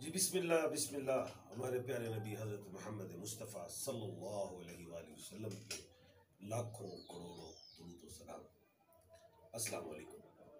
जी बिस्मिल्लाह बिस्मिल्लाह। हमारे प्यारे नबी हज़रत मोहम्मद मुस्तफ़ा सल्लल्लाहु अलैहि वसल्लम पे लाखों करोड़ों दुरूद व सलाम। अस्सलाम वालेकुम।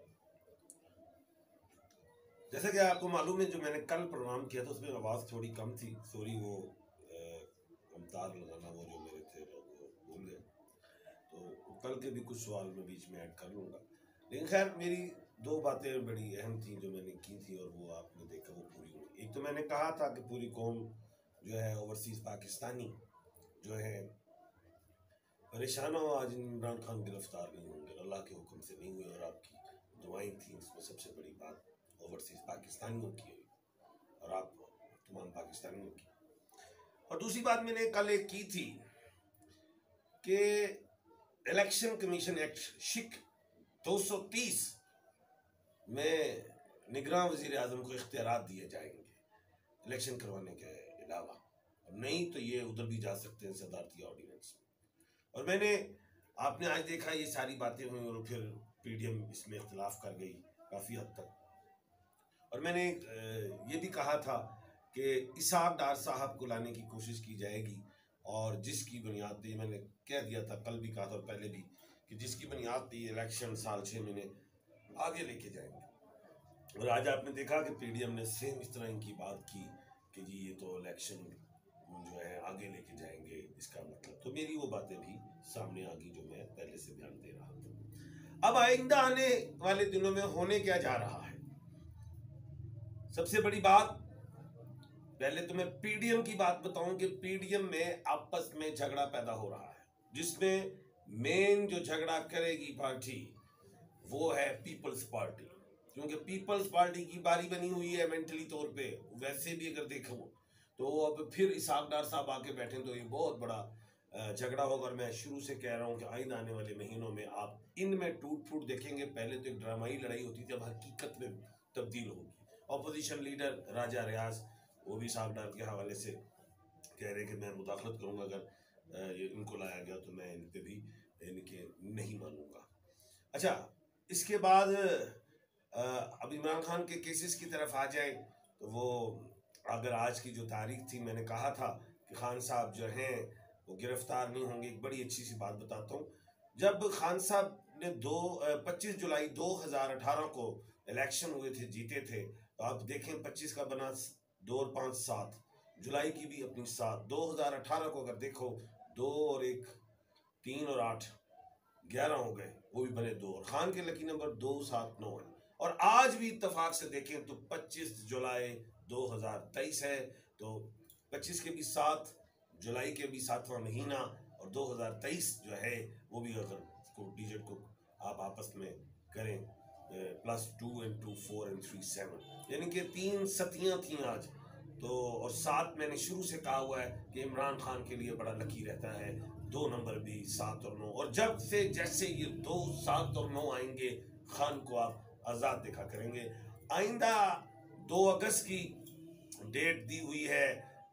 जैसा कि आपको मालूम है, जो मैंने कल प्रोग्राम किया था उसमें आवाज़ थोड़ी कम थी। सॉरी, वो तार लगाना वो जो मेरे थे वो भूल गए, तो कल के भी कुछ सवाल मैं बीच में ऐड कर लूँगा। लेकिन खैर, मेरी दो बातें बड़ी अहम थी जो मैंने की थी और वो आपने देखा वो पूरी हुई। एक तो मैंने कहा था कि पूरी कौम जो है ओवरसीज़ पाकिस्तानी जो है परेशान हो, आज इमरान खान गिरफ्तार नहीं होंगे, अल्लाह के हुक्म से नहीं हुए और आपकी दुआएं थी। इसमें सबसे बड़ी बात ओवरसीज़ पाकिस्तानियों की हुई और आप तमाम पाकिस्तानियों की। और दूसरी बात मैंने कल एक की थी कि इलेक्शन कमीशन एक्ट शिक 230 में निगरान वज़ीर आज़म को इख्तियारात दिए जाएंगे इलेक्शन करवाने के अलावा, और नहीं तो ये उधर भी जा सकते हैं सदारती ऑर्डिनेंस में। और मैंने आपने आज देखा ये सारी बातें हुई और फिर पीडीएम इसमें इख्तिलाफ कर गई काफ़ी हद तक। और मैंने ये भी कहा था कि इसाक डार साहब को लाने की कोशिश की जाएगी और जिसकी बुनियाद पे मैंने कह दिया था, कल भी कहा था और पहले भी, कि जिसकी बुनियाद पे इलेक्शन साल 6 महीने आगे लेके जाएंगे। और आज आपने देखा कि पीडीएम ने सेम इस तरह इनकी बात की कि जी ये तो इलेक्शन जो है आगे लेके जाएंगे, इसका मतलब। तो मेरी वो बातें भी सामने आ गई जो मैं पहले से ध्यान दे रहा था। अब आइंदा आने वाले दिनों में होने क्या जा रहा है, सबसे बड़ी बात, पहले तो मैं पीडीएम की बात बताऊं कि पीडीएम में आपस में झगड़ा पैदा हो रहा है, जिसमें मेन जो झगड़ा करेगी पार्टी वो है पीपल्स पार्टी, क्योंकि पीपल्स पार्टी की बारी बनी हुई है मेंटली तौर पे। वैसे भी अगर देखो तो अब फिर इसाक डार साहब आके बैठे तो ये बहुत बड़ा झगड़ा होगा। और मैं शुरू से कह रहा हूँ कि आइंदा आने वाले महीनों में आप इनमें टूट फूट देखेंगे। पहले तो एक ड्रामाई लड़ाई होती थी, अब हकीकत में तब्दील होगी। ऑपोजिशन लीडर राजा रियाज वो भी इसाक डार के हवाले से कह रहे कि मैं मुदाखलत करूँगा, अगर ये इनको लाया गया तो मैं इन पे भी इनके नहीं मानूंगा। अच्छा, इसके बाद अब इमरान खान के केसेस की तरफ आ जाए तो वो, अगर आज की जो तारीख थी, मैंने कहा था कि खान साहब जो हैं वो गिरफ्तार नहीं होंगे। एक बड़ी अच्छी सी बात बताता हूँ, जब खान साहब ने 25 जुलाई 2018 को इलेक्शन हुए थे, जीते थे, तो आप देखें 25 का बना 2 और 5 7, जुलाई की भी अपनी 7, 2018 को अगर देखो 2 और 1 3 और 8 11 हो गए, वो भी बने 2, और खान के लकी नंबर 2 7 9 है। और आज भी इत्तेफाक से देखें तो 25 जुलाई 2023 है, तो 25 के भी 7, जुलाई के भी 7वां महीना, और 2023 जो है वो भी, अगर उसको डिजिट को आप आपस में करें, +2 and 2 4 and 3 7, यानी कि 3 सतियां थी आज तो। और 7 मैंने शुरू से कहा हुआ है कि इमरान खान के लिए बड़ा लकी रहता है, 2 नंबर भी 7 और 9, और जब से जैसे ये 2 7 और 9 आएंगे, खान को आप आज़ाद देखा करेंगे। आइंदा 2 अगस्त की डेट दी हुई है,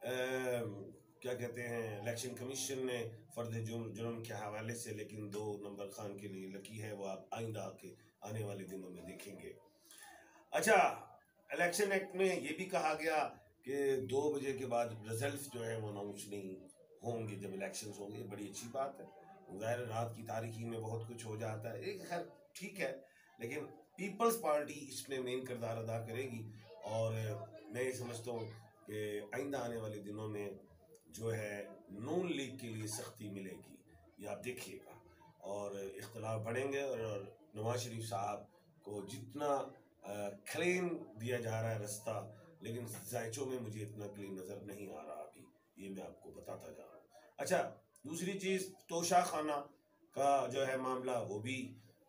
क्या कहते हैं, इलेक्शन कमीशन ने फर्द जुर्म के हवाले से, लेकिन 2 नंबर खान के लिए लकी है, वो आप आइंदा के आने वाले दिनों में देखेंगे। अच्छा, इलेक्शन एक्ट में ये भी कहा गया कि 2 बजे के बाद रिजल्ट जो है वो अनाउंस नहीं होंगे जब इलेक्शंस होंगे। बड़ी अच्छी बात है, ज़ाहिर रात की तारीखी में बहुत कुछ हो जाता है, एक खैर ठीक है, लेकिन पीपल्स पार्टी इसमें मेन किरदार अदा करेगी। और मैं ये समझता हूँ कि आइंदा आने वाले दिनों में जो है नून लीग के लिए सख्ती मिलेगी, ये आप देखिएगा, और इख्तलाफ बढ़ेंगे। और नवाज शरीफ साहब को जितना क्लीन दिया जा रहा है रास्ता, लेकिन जायचों में मुझे इतना क्लीन नज़र नहीं आ रहा अभी, ये मैं आपको बताता जा रहा हूँ। अच्छा, दूसरी चीज़, तोशा खाना का जो है मामला, वो भी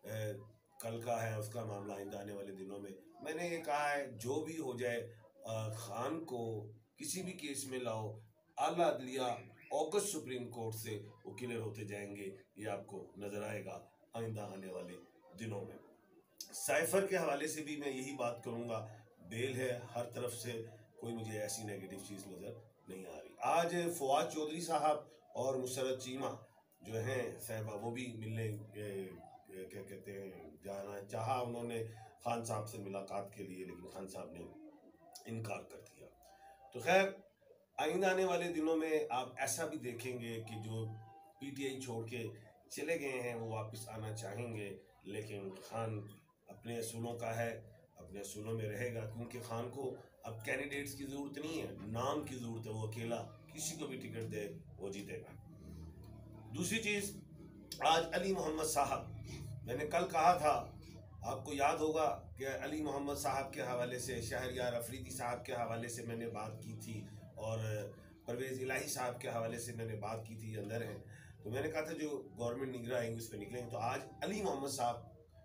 कल का है, उसका मामला आइंदा आने वाले दिनों में। मैंने ये कहा है जो भी हो जाए, खान को किसी भी केस में लाओ, आला अदलिया ऑगस्ट सुप्रीम कोर्ट से वो क्लियर होते जाएंगे, ये आपको नज़र आएगा आइंदा आने वाले दिनों में। साइफर के हवाले से भी मैं यही बात करूंगा, बेल है हर तरफ से, कोई मुझे ऐसी नेगेटिव चीज़ नज़र नहीं आ रही। आज फवाद चौधरी साहब और मुसरत चीमा जो हैं साहबा, वो भी मिलने क्या कहते हैं जाना चाहा उन्होंने खान साहब से मुलाकात के लिए, लेकिन खान साहब ने इनकार कर दिया। तो खैर आइंदा आने वाले दिनों में आप ऐसा भी देखेंगे कि जो पीटीआई छोड़ के चले गए हैं वो वापस आना चाहेंगे, लेकिन खान अपने असूलों का है, अपने असूलों में रहेगा, क्योंकि खान को अब कैंडिडेट्स की ज़रूरत नहीं है, नाम की ज़रूरत है। वो अकेला किसी को भी टिकट दे वो जीतेगा। दूसरी चीज़, आज अली मोहम्मद साहब, मैंने कल कहा था, आपको याद होगा कि अली मोहम्मद साहब के हवाले से, शहरयार अफरीदी साहब के हवाले से मैंने बात की थी, और परवेज़ इलाही साहब के हवाले से मैंने बात की थी, अंदर हैं। तो मैंने कहा था जो गवर्नमेंट निगरान आएंगे उस पर निकलेंगे। तो आज अली मोहम्मद साहब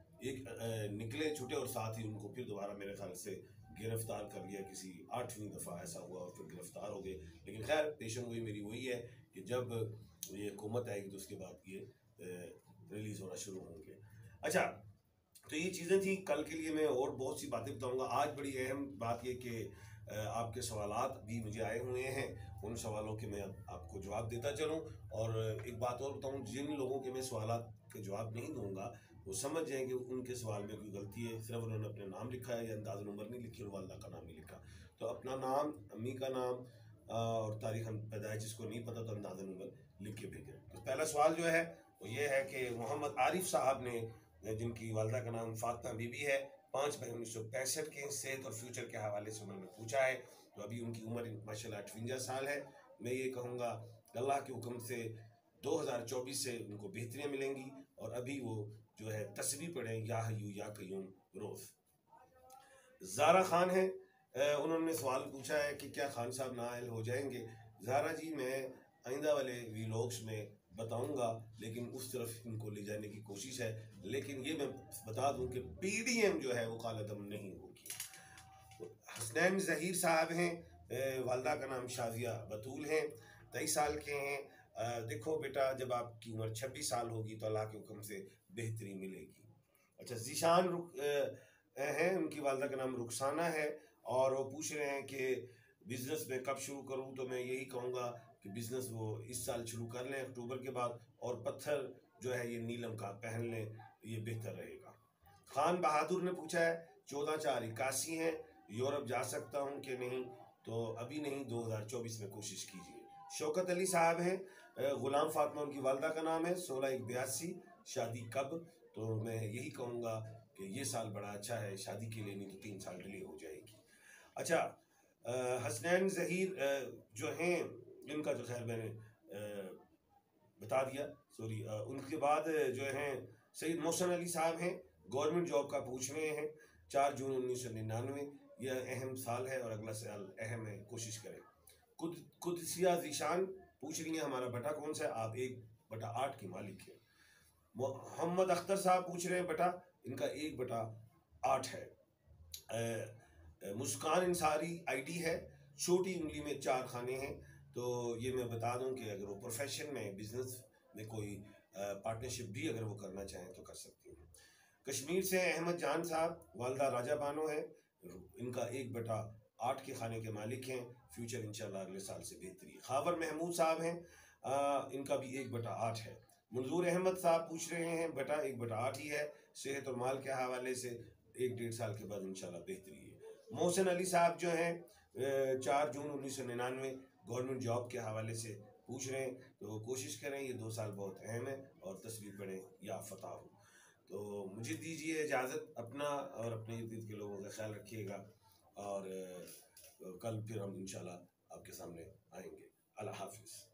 एक निकले छुटे, और साथ ही उनको फिर दोबारा मेरे ख्याल से गिरफ्तार कर लिया, किसी 8वीं दफ़ा ऐसा हुआ और फिर गिरफ्तार हो गए। लेकिन खैर पेशन गोई मेरी वही है कि जब ये हुकूमत आएगी तो उसके बाद ये रिलीज़ होना शुरू होंगे। अच्छा, तो ये चीज़ें थी कल के लिए। मैं और बहुत सी बातें बताऊंगा। आज बड़ी अहम बात ये कि आपके सवालात भी मुझे आए हुए हैं, उन सवालों के मैं आपको जवाब देता चलूं। और एक बात और बताऊं, जिन लोगों के मैं सवालात के जवाब नहीं दूंगा वो समझ जाएं कि उनके सवाल में कोई गलती है, सिर्फ उन्होंने अपना नाम लिखा है या अंदाज़ उम्र नहीं लिखी और वालदा का नाम नहीं लिखा। तो अपना नाम, अम्मी का नाम और तारीख पैदाइश जिसको नहीं पता तो अंदाज़ उम्र लिख के भेजें। तो पहला सवाल जो है वो ये है कि मोहम्मद आरिफ साहब ने, जिनकी वालदा का नाम फातिमा बीबी है, 5 मई 1965 के, सेहत और फ्यूचर के हवाले से उन्होंने पूछा है। तो अभी उनकी उम्र माशाल्लाह 58 साल है। मैं ये कहूँगा अल्लाह के हुक्म से 2024 से उनको बेहतरियाँ मिलेंगी, और अभी वो जो है तस्बीह पढ़ें, या हय्यू या कय्यूम रोज़। ज़ारा खान है, उन्होंने सवाल पूछा है कि क्या खान साहब नाअहल हो जाएंगे। ज़ारा जी, मैं आइंदा वाले वीलॉग्स में बताऊंगा, लेकिन उस तरफ इनको ले जाने की कोशिश है। लेकिन ये मैं बता दूं कि पीडीएम जो है वो कालादम नहीं होगी। हसनैन ज़हीर साहब हैं, वालदा का नाम शाजिया बतूल हैं, 23 साल के हैं। देखो बेटा, जब आपकी उम्र 26 साल होगी तो अल्लाह के हुक्म से बेहतरी मिलेगी। अच्छा, जीशान हैं, उनकी वालदा का नाम रुखसाना है, और वो पूछ रहे हैं कि बिज़नेस में कब शुरू करूं। तो मैं यही कहूँगा कि बिज़नेस वो इस साल शुरू कर लें, अक्टूबर के बाद, और पत्थर जो है ये नीलम का पहन लें, ये बेहतर रहेगा। खान बहादुर ने पूछा है 14/4/81 है, यूरोप जा सकता हूँ कि नहीं। तो अभी नहीं, 2024 में कोशिश कीजिए। शौकत अली साहब हैं, गुलाम फातिमा उनकी वालदा का नाम है, 16/1/82, शादी कब। तो मैं यही कहूँगा कि ये साल बड़ा अच्छा है शादी के लिए, नहीं तो 3 साल डिले हो जाएगी। अच्छा, हसनैन ज़हीर जो हैं, इनका तो खैर मैंने बता दिया, सॉरी। उनके बाद जो हैं सईद मोहसिन अली साहब हैं, गवर्नमेंट जॉब का पूछ रहे हैं, 4 जून 1999। यह अहम साल है और अगला साल अहम है, कोशिश करें। कुदसिया जीशान पूछ रही हैं हमारा बटा कौन सा है, आप 1/8 की मालिक है। मोहम्मद अख्तर साहब पूछ रहे हैं बटा, इनका 1/8 है। मुस्कान इंसारी आईडी है, छोटी उंगली में 4 खाने हैं। तो ये मैं बता दूं कि अगर वो प्रोफेशन में, बिजनेस में कोई पार्टनरशिप भी अगर वो करना चाहें तो कर सकती हैं। कश्मीर से अहमद जान साहब, वालदा राजा बानो है, इनका 1/8 के खाने के मालिक हैं, फ्यूचर इंशाल्लाह अगले साल से बेहतरी। खावर महमूद साहब हैं, इनका भी 1/8 है। मंजूर अहमद साहब पूछ रहे हैं बेटा 1/8 ही है, सेहत और माल के हवाले से 1-1.5 साल के बाद इंशाल्लाह बेहतरी है। मोहसिन अली साहब जो हैं 4 जून 1999, गवर्नमेंट जॉब के हवाले से पूछ रहे हैं। तो कोशिश करें, ये 2 साल बहुत अहम है, और तस्वीर पढ़ें या फतह हो। तो मुझे दीजिए इजाज़त, अपना और अपने इर्द गिर्द के लोगों का ख्याल रखिएगा, और कल फिर हम इंशाल्लाह आपके सामने आएंगे। अल्लाह हाफिज़।